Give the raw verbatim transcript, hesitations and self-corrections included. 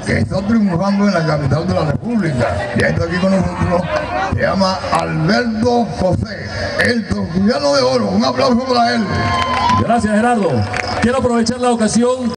que está triunfando en la capital de la República. Ya está aquí con nosotros, se llama Alberto José, el torcullano de oro. Un aplauso para él. Gracias, Gerardo. Quiero aprovechar la ocasión